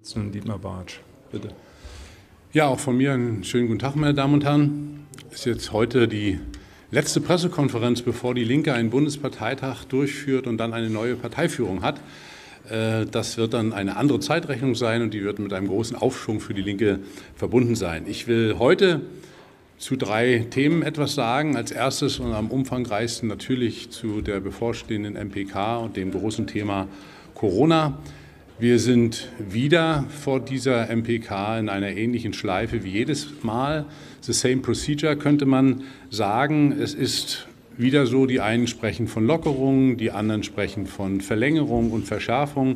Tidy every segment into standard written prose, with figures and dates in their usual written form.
Dietmar Bartsch, bitte. Ja, auch von mir einen schönen guten Tag, meine Damen und Herren. Es ist jetzt heute die letzte Pressekonferenz, bevor die Linke einen Bundesparteitag durchführt und dann eine neue Parteiführung hat. Das wird dann eine andere Zeitrechnung sein und die wird mit einem großen Aufschwung für die Linke verbunden sein. Ich will heute zu 3 Themen etwas sagen. Als erstes und am umfangreichsten natürlich zu der bevorstehenden MPK und dem großen Thema Corona. Wir sind wieder vor dieser MPK in einer ähnlichen Schleife wie jedes Mal. The same procedure könnte man sagen. Es ist wieder so, die einen sprechen von Lockerungen, die anderen sprechen von Verlängerung und Verschärfung.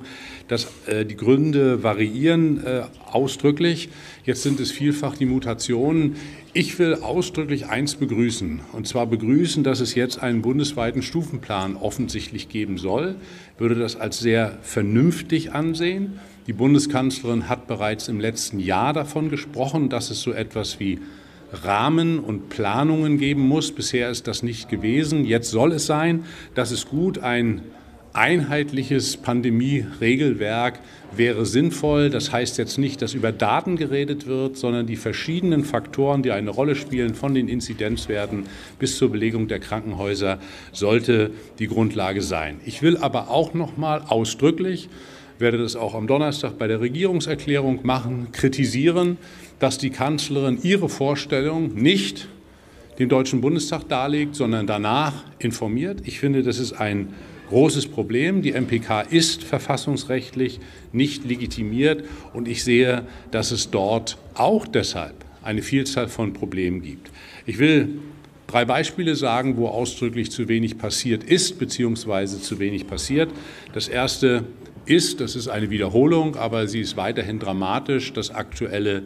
Die Gründe variieren ausdrücklich. Jetzt sind es vielfach die Mutationen. Ich will ausdrücklich eins begrüßen, und zwar begrüßen, dass es jetzt einen bundesweiten Stufenplan offensichtlich geben soll. Ich würde das als sehr vernünftig ansehen. Die Bundeskanzlerin hat bereits im letzten Jahr davon gesprochen, dass es so etwas wie Rahmen und Planungen geben muss. Bisher ist das nicht gewesen. Jetzt soll es sein. Das ist gut. Ein einheitliches Pandemie-Regelwerk wäre sinnvoll. Das heißt jetzt nicht, dass über Daten geredet wird, sondern die verschiedenen Faktoren, die eine Rolle spielen, von den Inzidenzwerten bis zur Belegung der Krankenhäuser, sollte die Grundlage sein. Ich will aber auch noch mal ausdrücklich, werde das auch am Donnerstag bei der Regierungserklärung machen, kritisieren, dass die Kanzlerin ihre Vorstellung nicht dem Deutschen Bundestag darlegt, sondern danach informiert. Ich finde, das ist ein großes Problem. Die MPK ist verfassungsrechtlich nicht legitimiert und ich sehe, dass es dort auch deshalb eine Vielzahl von Problemen gibt. Ich will 3 Beispiele sagen, wo ausdrücklich zu wenig passiert ist bzw. zu wenig passiert. Das erste ist, das ist eine Wiederholung, aber sie ist weiterhin dramatisch, das aktuelle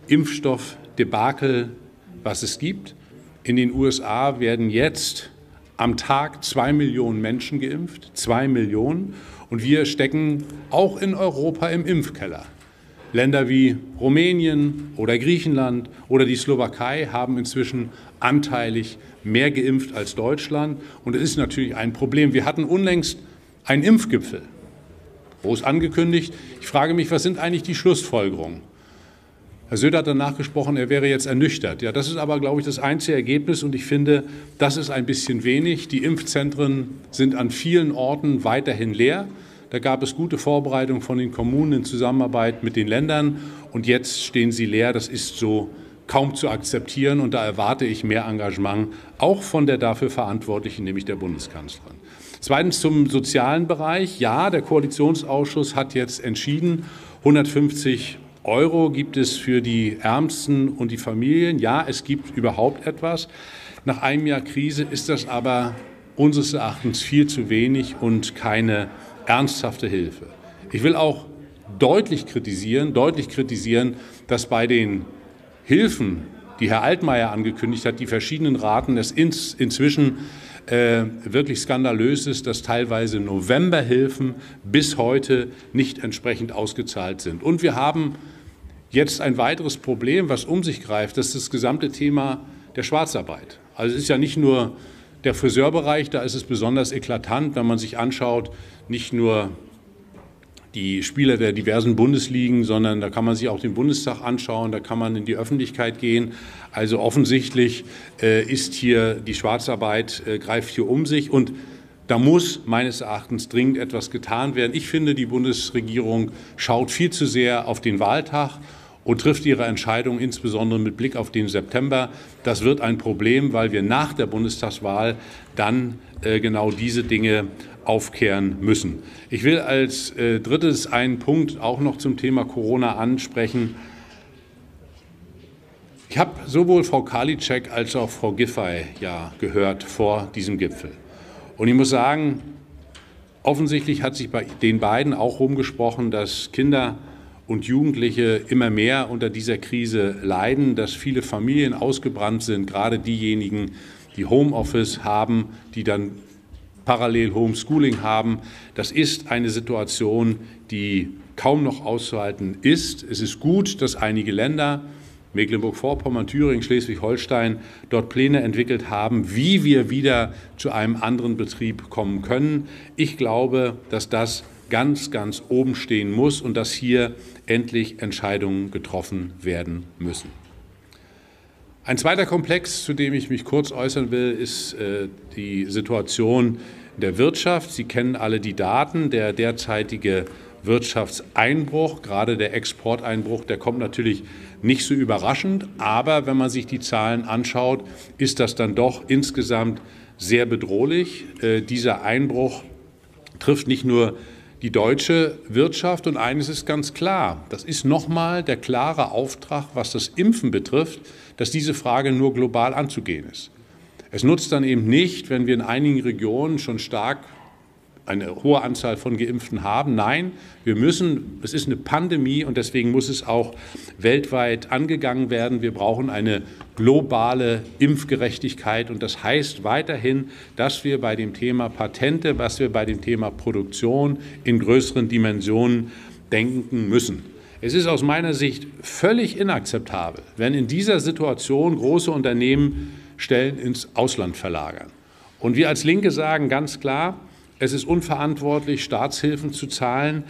Impfstoffdebakel, was es gibt. In den USA werden jetzt am Tag 2 Millionen Menschen geimpft, 2 Millionen. Und wir stecken auch in Europa im Impfkeller. Länder wie Rumänien oder Griechenland oder die Slowakei haben inzwischen anteilig mehr geimpft als Deutschland. Und es ist natürlich ein Problem. Wir hatten unlängst einen Impfgipfel, groß angekündigt. Ich frage mich, was sind eigentlich die Schlussfolgerungen? Herr Söder hat danach gesprochen, er wäre jetzt ernüchtert. Ja, das ist aber, glaube ich, das einzige Ergebnis und ich finde, das ist ein bisschen wenig. Die Impfzentren sind an vielen Orten weiterhin leer. Da gab es gute Vorbereitungen von den Kommunen in Zusammenarbeit mit den Ländern und jetzt stehen sie leer. Das ist so kaum zu akzeptieren und da erwarte ich mehr Engagement, auch von der dafür Verantwortlichen, nämlich der Bundeskanzlerin. Zweitens zum sozialen Bereich. Ja, der Koalitionsausschuss hat jetzt entschieden, 150 € gibt es für die Ärmsten und die Familien. Ja, es gibt überhaupt etwas. Nach einem Jahr Krise ist das aber unseres Erachtens viel zu wenig und keine ernsthafte Hilfe. Ich will auch deutlich kritisieren, dass bei den Hilfen, die Herr Altmaier angekündigt hat, die verschiedenen Raten, es inzwischen wirklich skandalös ist, dass teilweise Novemberhilfen bis heute nicht entsprechend ausgezahlt sind. Und wir haben jetzt ein weiteres Problem, was um sich greift, das ist das gesamte Thema der Schwarzarbeit. Also es ist ja nicht nur der Friseurbereich, da ist es besonders eklatant, wenn man sich anschaut, nicht nur die Spieler der diversen Bundesligen, sondern da kann man sich auch den Bundestag anschauen, da kann man in die Öffentlichkeit gehen. Also offensichtlich ist hier die Schwarzarbeit, greift hier um sich und da muss meines Erachtens dringend etwas getan werden. Ich finde, die Bundesregierung schaut viel zu sehr auf den Wahltag und trifft ihre Entscheidung insbesondere mit Blick auf den September. Das wird ein Problem, weil wir nach der Bundestagswahl dann genau diese Dinge aufkehren müssen. Ich will als drittes einen Punkt auch noch zum Thema Corona ansprechen. Ich habe sowohl Frau Karliczek als auch Frau Giffey ja gehört vor diesem Gipfel. Und ich muss sagen, offensichtlich hat sich bei den beiden auch rumgesprochen, dass Kinder und Jugendliche immer mehr unter dieser Krise leiden, dass viele Familien ausgebrannt sind, gerade diejenigen, die Homeoffice haben, die dann parallel Homeschooling haben. Das ist eine Situation, die kaum noch auszuhalten ist. Es ist gut, dass einige Länder, Mecklenburg-Vorpommern, Thüringen, Schleswig-Holstein, dort Pläne entwickelt haben, wie wir wieder zu einem anderen Betrieb kommen können. Ich glaube, dass das ganz, ganz oben stehen muss und dass hier endlich Entscheidungen getroffen werden müssen. Ein zweiter Komplex, zu dem ich mich kurz äußern will, ist die Situation der Wirtschaft. Sie kennen alle die Daten. Der derzeitige Wirtschaftseinbruch, gerade der Exporteinbruch, der kommt natürlich nicht so überraschend. Aber wenn man sich die Zahlen anschaut, ist das dann doch insgesamt sehr bedrohlich. Dieser Einbruch trifft nicht nur die deutsche Wirtschaft. Und eines ist ganz klar, das ist nochmal der klare Auftrag, was das Impfen betrifft, dass diese Frage nur global anzugehen ist. Es nutzt dann eben nicht, wenn wir in einigen Regionen schon eine hohe Anzahl von Geimpften haben. Nein, es ist eine Pandemie und deswegen muss es auch weltweit angegangen werden. Wir brauchen eine globale Impfgerechtigkeit und das heißt weiterhin, dass wir bei dem Thema Patente, dass wir bei dem Thema Produktion in größeren Dimensionen denken müssen. Es ist aus meiner Sicht völlig inakzeptabel, wenn in dieser Situation große Unternehmen Stellen ins Ausland verlagern. Und wir als Linke sagen ganz klar, es ist unverantwortlich, Staatshilfen zu zahlen,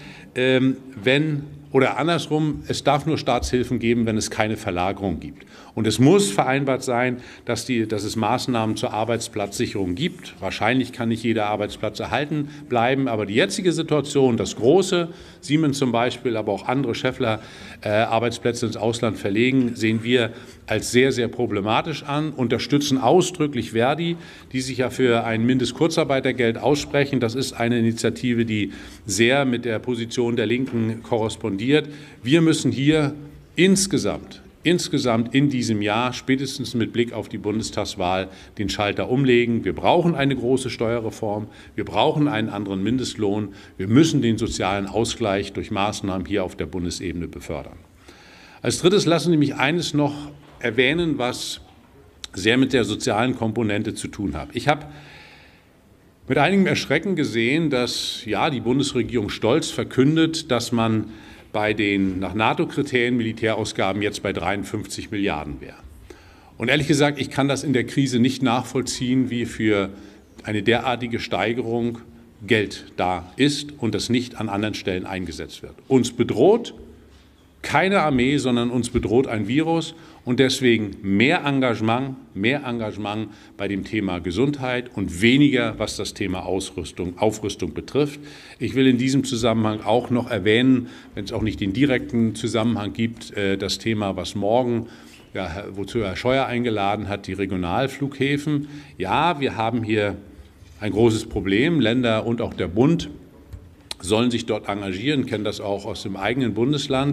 oder andersrum, es darf nur Staatshilfen geben, wenn es keine Verlagerung gibt. Und es muss vereinbart sein, dass es Maßnahmen zur Arbeitsplatzsicherung gibt. Wahrscheinlich kann nicht jeder Arbeitsplatz erhalten bleiben, aber die jetzige Situation, dass große, Siemens zum Beispiel, aber auch andere Schaeffler Arbeitsplätze ins Ausland verlegen, sehen wir als sehr, sehr problematisch an, unterstützen ausdrücklich Verdi, die sich ja für ein Mindestkurzarbeitergeld aussprechen. Das ist eine Initiative, die sehr mit der Position der Linken korrespondiert. Wir müssen hier insgesamt in diesem Jahr, spätestens mit Blick auf die Bundestagswahl, den Schalter umlegen. Wir brauchen eine große Steuerreform, wir brauchen einen anderen Mindestlohn, wir müssen den sozialen Ausgleich durch Maßnahmen hier auf der Bundesebene befördern. Als Drittes lassen Sie mich eines noch erwähnen, was sehr mit der sozialen Komponente zu tun hat. Ich habe mit einigem Erschrecken gesehen, dass die Bundesregierung stolz verkündet, dass man bei den nach NATO-Kriterien Militärausgaben jetzt bei 53 Milliarden wäre. Und ehrlich gesagt, ich kann das in der Krise nicht nachvollziehen, wie für eine derartige Steigerung Geld da ist und das nicht an anderen Stellen eingesetzt wird. Uns bedroht keine Armee, sondern uns bedroht ein Virus und deswegen mehr Engagement bei dem Thema Gesundheit und weniger, was das Thema Aufrüstung betrifft. Ich will in diesem Zusammenhang auch noch erwähnen, wenn es auch nicht den direkten Zusammenhang gibt, das Thema, was morgen, wozu Herr Scheuer eingeladen hat, die Regionalflughäfen. Ja, wir haben hier ein großes Problem. Länder und auch der Bund sollen sich dort engagieren, kennen das auch aus dem eigenen Bundesland.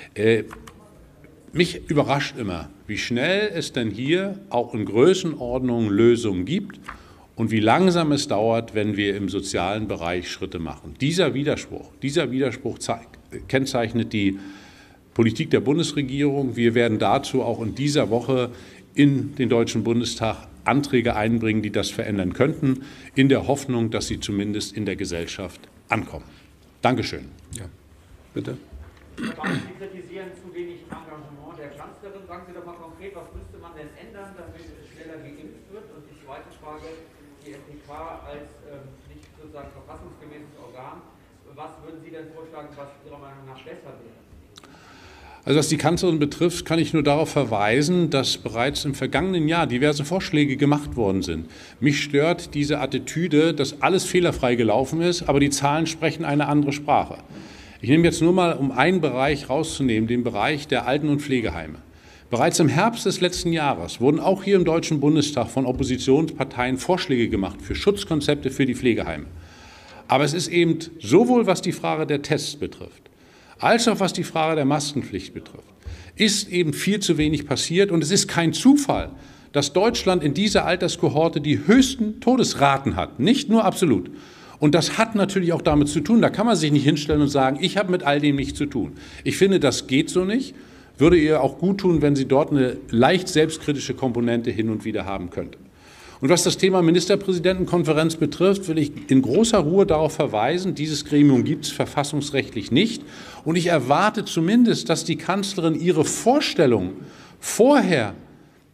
Mich überrascht immer, wie schnell es denn hier auch in Größenordnungen Lösungen gibt und wie langsam es dauert, wenn wir im sozialen Bereich Schritte machen. Dieser Widerspruch kennzeichnet die Politik der Bundesregierung. Wir werden dazu auch in dieser Woche in den Deutschen Bundestag Anträge einbringen, die das verändern könnten, in der Hoffnung, dass sie zumindest in der Gesellschaft ankommen. Dankeschön. Ja, bitte. Herr Bartsch, Sie kritisieren zu wenig Engagement der Kanzlerin. Sagen Sie doch mal konkret, was müsste man denn ändern, damit es schneller geimpft wird? Und die zweite Frage, die FDK als nicht sozusagen verfassungsgemäßes Organ, was würden Sie denn vorschlagen, was Ihrer Meinung nach besser wäre? Also was die Kanzlerin betrifft, kann ich nur darauf verweisen, dass bereits im vergangenen Jahr diverse Vorschläge gemacht worden sind. Mich stört diese Attitüde, dass alles fehlerfrei gelaufen ist, aber die Zahlen sprechen eine andere Sprache. Ich nehme jetzt nur mal, um einen Bereich rauszunehmen, den Bereich der Alten- und Pflegeheime. Bereits im Herbst des letzten Jahres wurden auch hier im Deutschen Bundestag von Oppositionsparteien Vorschläge gemacht für Schutzkonzepte für die Pflegeheime. Aber es ist eben sowohl, was die Frage der Tests betrifft, als auch was die Frage der Maskenpflicht betrifft, ist eben viel zu wenig passiert. Und es ist kein Zufall, dass Deutschland in dieser Alterskohorte die höchsten Todesraten hat, nicht nur absolut. Und das hat natürlich auch damit zu tun, da kann man sich nicht hinstellen und sagen, ich habe mit all dem nichts zu tun. Ich finde, das geht so nicht. Würde ihr auch gut tun, wenn sie dort eine leicht selbstkritische Komponente hin und wieder haben könnte. Und was das Thema Ministerpräsidentenkonferenz betrifft, will ich in großer Ruhe darauf verweisen, dieses Gremium gibt es verfassungsrechtlich nicht. Und ich erwarte zumindest, dass die Kanzlerin ihre Vorstellung vorher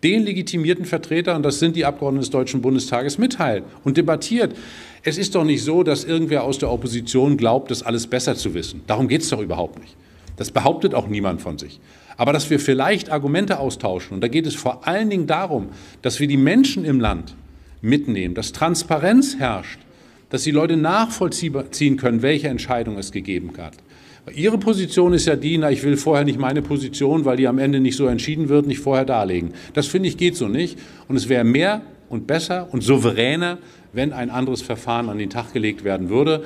den legitimierten Vertreter, und das sind die Abgeordneten des Deutschen Bundestages, mitteilt und debattiert. Es ist doch nicht so, dass irgendwer aus der Opposition glaubt, das alles besser zu wissen. Darum geht es doch überhaupt nicht. Das behauptet auch niemand von sich. Aber dass wir vielleicht Argumente austauschen, und da geht es vor allen Dingen darum, dass wir die Menschen im Land mitnehmen, dass Transparenz herrscht, dass die Leute nachvollziehen können, welche Entscheidung es gegeben hat. Ihre Position ist ja die, ich will vorher nicht meine Position, weil die am Ende nicht so entschieden wird, nicht vorher darlegen. Das finde ich geht so nicht. Und es wäre mehr und besser und souveräner, wenn ein anderes Verfahren an den Tag gelegt werden würde.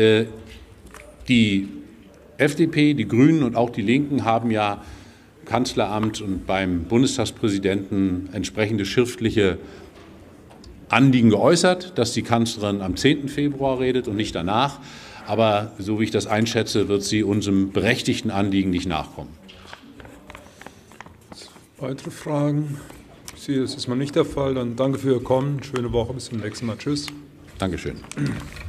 Die FDP, die Grünen und auch die Linken haben ja im Kanzleramt und beim Bundestagspräsidenten entsprechende schriftliche Anliegen geäußert, dass die Kanzlerin am 10. Februar redet und nicht danach. Aber so wie ich das einschätze, wird sie unserem berechtigten Anliegen nicht nachkommen. Weitere Fragen? Ich sehe, das ist mal nicht der Fall. Dann danke für Ihr Kommen. Schöne Woche. Bis zum nächsten Mal. Tschüss. Dankeschön.